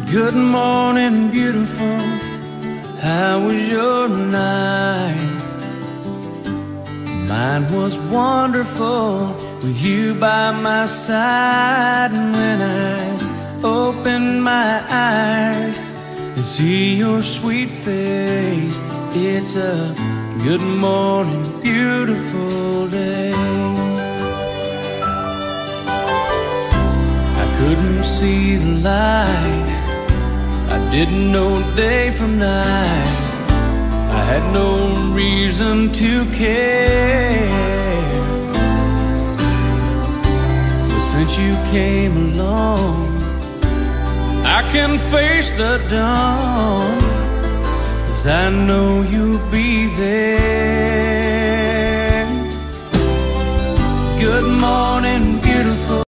Good morning, beautiful. How was your night? Mine was wonderful with you by my side. And when I open my eyes and see your sweet face, it's a good morning, beautiful day. I couldn't see the light, I didn't know day from night, I had no reason to care. But since you came along, I can face the dawn, 'cause I know you'll be there. Good morning, beautiful.